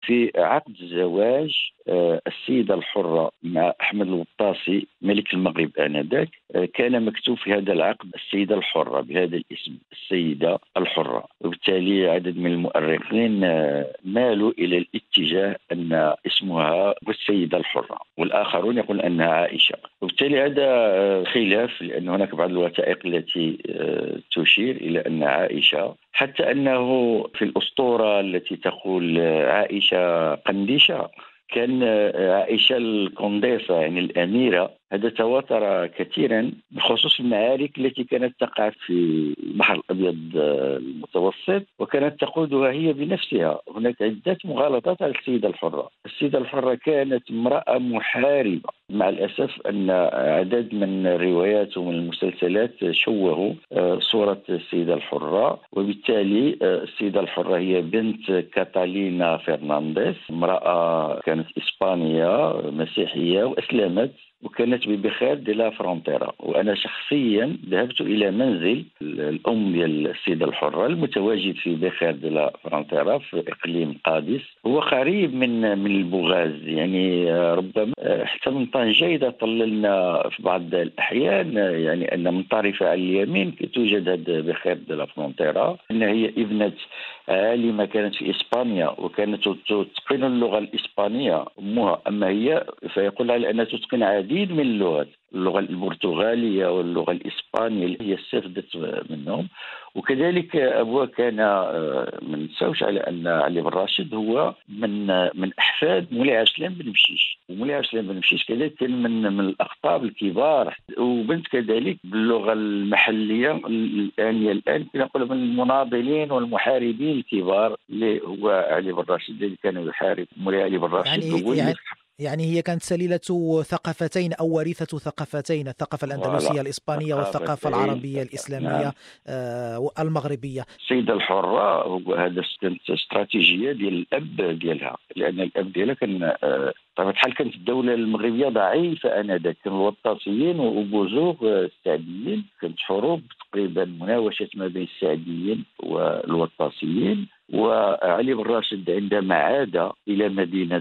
في عقد الزواج السيدة الحرة مع أحمد الوطاسي ملك المغرب آنذاك، كان مكتوب في هذا العقد السيدة الحرة بهذا الاسم، السيدة الحرة. وبالتالي عدد من المؤرخين مالوا إلى الاتجاه أن اسمها هو السيدة الحرة، والآخرون يقول أنها عائشة. وبالتالي هذا خلاف، لأن هناك بعض الوثائق التي تشير إلى أن عائشة، حتى أنه في الأسطورة التي تقول عائشة قنديشة كان عائشة الكونديسة يعني الأميرة. هذا تواتر كثيرا بخصوص المعارك التي كانت تقع في البحر الأبيض المتوسط، وكانت تقودها هي بنفسها. هناك عدة مغالطات على السيدة الحرة. السيدة الحرة كانت امرأة محاربة، مع الأسف أن عدد من الروايات ومن المسلسلات شوهوا صورة السيدة الحرة. وبالتالي السيدة الحرة هي بنت كاتالينا فرنانديز، امرأة كانت إسبانية مسيحية وأسلمت، وكانت ببخير دي لا فرونتيرا. وانا شخصيا ذهبت الى منزل الام ديال السيده الحره المتواجد في بخير دي لا فرونتيرا في اقليم قادس. هو قريب من البوغاز، يعني ربما حتى من طنجة اذا طللنا في بعض الاحيان، يعني ان من طرفها على اليمين توجد هذا بخير دي لا فرونتيرا. ان هي ابنه عالمه كانت في اسبانيا وكانت تتقن اللغه الاسبانيه امها، اما هي فيقول على انها تتقن عديد من اللغات، اللغة البرتغالية واللغة الإسبانية اللي هي استفدت منهم. وكذلك أبوه كان ما ننساوش على أن علي بن راشد هو من أحفاد مولاي عسلان بن مشيش، ومولاي عسلان بن مشيش كذلك كان من الأقطاب الكبار، وبنت كذلك باللغة المحلية الآن كنقول من المناضلين والمحاربين الكبار اللي هو علي بن راشد اللي كان يحارب مولاي علي بن راشد. يعني هي كانت سليلة ثقافتين أو وريثة ثقافتين، الثقافة الأندلسية الإسبانية والثقافة العربية الإسلامية المغربية. السيدة الحرة هذا كانت استراتيجية ديال الأب ديالها، لأن الأب ديالها كان طبعا الحال كانت الدولة المغربية ضعيفة آنذاك، كانوا الوطاسيين وبوزوغ السعديين، كانت حروب تقريبا مناوشة ما بين السعديين والوطاسيين. وعلي بن راشد عندما عاد إلى مدينة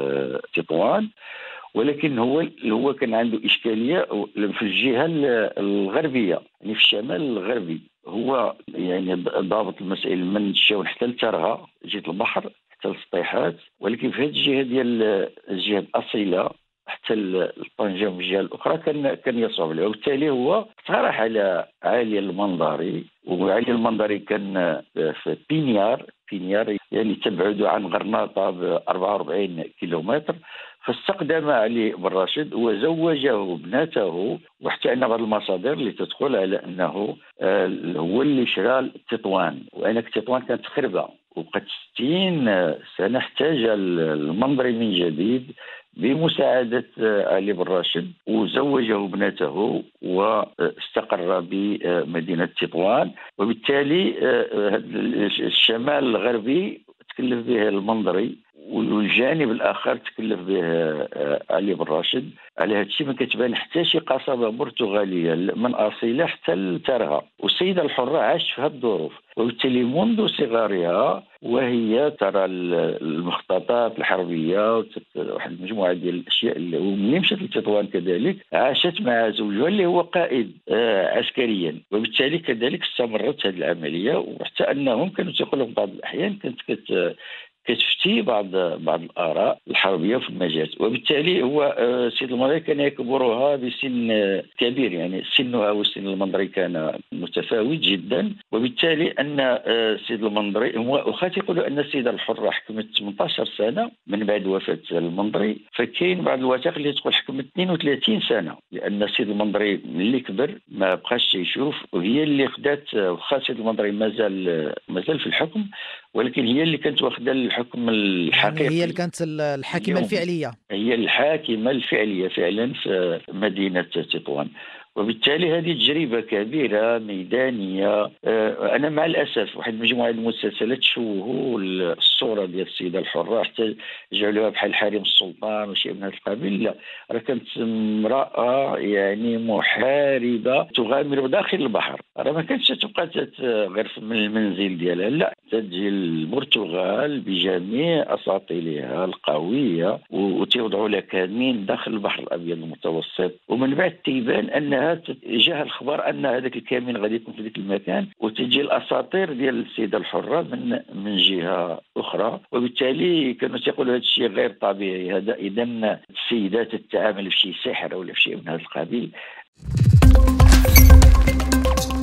تطوان، ولكن هو كان عنده إشكالية في الجهة الغربية، يعني في الشمال الغربي. هو يعني ضابط المسائل من الشاون حتى لترغا، جهة البحر حتى للسطيحات، ولكن في هذه الجهة ديال الجهة الأصيلة حتى الطنجة من الجهة الأخرى كان يصعب له. وبالتالي هو اقترح على علي المنظري، وعلي المنظري كان في بينيار يعني تبعد عن غرناطة ب 44 كيلومتر. فاستقدم علي بن راشد وزوجه ابنته، وحتى ان بعض المصادر اللي تدخل على انه هو اللي شرى تطوان، وانك تطوان كانت خربه وقد 60 سنه. احتاج المنظري من جديد بمساعدة علي بن راشد وزوجه ابنته واستقر بمدينة تطوان. وبالتالي الشمال الغربي تكلف به المنظري، والجانب الاخر تكلف به علي بن راشد. على هذا الشيء ما كتبان حتى شي قصبه برتغاليه من اصيله حتى لترغا. والسيده الحره عاشت في هذه الظروف، وبالتالي منذ صغرها وهي ترى المخططات الحربيه واحد المجموعه ديال الاشياء وملي مشات لتطوان كذلك عاشت مع زوجها اللي هو قائد عسكريا، وبالتالي كذلك استمرت هذه العمليه. وحتى انهم كانوا تيقولوا في بعض الاحيان كانت كتفتي بعض الآراء الحربية في المجال. وبالتالي هو السيد المنظري كان يكبرها بسن كبير، يعني سنها وسن المنظري كان متفاوت جدا. وبالتالي أن السيد المنظري وخات يقولوا أن السيدة الحرة حكمت 18 سنة من بعد وفاة المنظري، فكاين بعض الوثائق اللي تقول حكمت 32 سنة، لأن السيد المنظري ملي كبر ما بقاش يشوف، وهي اللي خدات. وخا السيد المنظري مازال في الحكم، ولكن هي اللي كانت واخده الحكم الحقيقي، يعني هي اللي كانت الحاكمة الفعلية، هي الحاكمة الفعلية فعلا في مدينة تطوان. وبالتالي هذه تجربة كبيرة ميدانية. أنا مع الأسف واحد مجموعة المسلسلات شوهوا الصورة ديال السيدة الحرة حتى جعلوها بحال حريم السلطان وشيء من هذا القبيل. لا، راه كانت امرأة يعني محاربة تغامر داخل البحر، راه ما كانتش تبقى غير من المنزل ديالها، لا، تجي البرتغال بجميع أساطيلها القوية وتوضعوا لها كمين داخل البحر الأبيض المتوسط، ومن بعد تيبان أنها جاها الخبر أن هذاك الكمين غادي يكون في ذاك المكان، وتجي الأساطير ديال السيدة الحرة من جهة أخرى. وبالتالي كانوا تيقولوا هذا الشيء غير طبيعي، هذا إذا السيدات تتعامل في شيء سحر أو في شيء من هذا القبيل.